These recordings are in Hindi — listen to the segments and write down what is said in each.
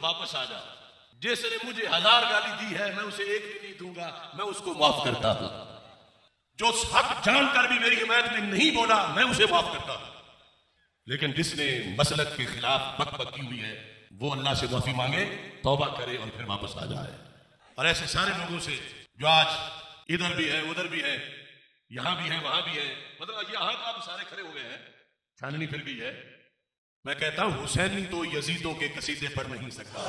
वापस आ जाओ। जिसने मुझे 1000 गाली दी है मैं उसे एक भी नहीं दूंगा, मैं उसको माफ करता हूं। जो हक जानकर भी मेरी हिमायत में नहीं बोला मैं उसे माफ करता हूं। लेकिन जिसने मसलक के खिलाफ बकबक की हुई है वो अल्लाह से माफी मांगे, तौबा करे और फिर वापस आ जाए। और ऐसे सारे लोगों से जो आज इधर भी है उधर भी है, यहां भी है वहां भी है, मतलब यहां तो आप सारे खड़े हुए हैं, छाननी फिर भी है। मैं कहता हूं हुसैनी तो यजीदों के कसीदे पढ़ नहीं सकता।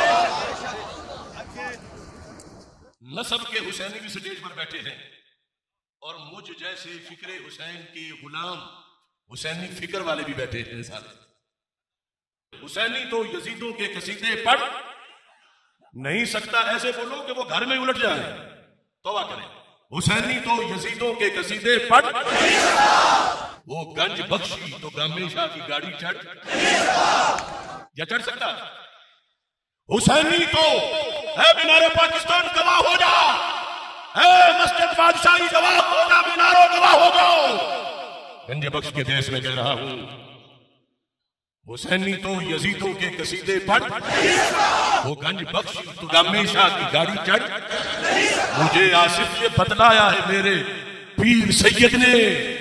नसब के हुसैनी भी स्टेज पर बैठे हैं और मुझ जैसे फिक्रे हुसैन के गुलाम हुसैनी फिक्र वाले भी बैठे हैं सारे। हुसैनी तो यजीदों के कसीदे पढ़ नहीं सकता, ऐसे बोलो कि वो घर में उलट जाए, तौबा करें। हुसैनी तो यजीदों के कसीदे पढ़, वो गंज बख्शी तो गामे शाह की गाड़ी चढ़ या चढ़ सकता? हुसैनी तो है मीनारे पाकिस्तान गवाह हो जा, है मस्जिद बादशाही गवाह हो जा, मीनारों गवाह हो जाओ। गंज बख्श के देश में कह रहा हूं, हुसैनी तो यजीदों के कसीदे पढ़, वो गंज बख्श तो गामे शाह की गाड़ी चढ़। मुझे आसिफ ये बतलाया है मेरे पीर सैयद ने,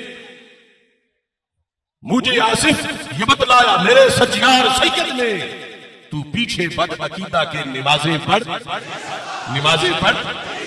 मुझे आसिफ ये बतलाया मेरे सज्जियार सैयद ने, तू पीछे बद अकीदा के नमाजें पढ़, नमाजें पढ़।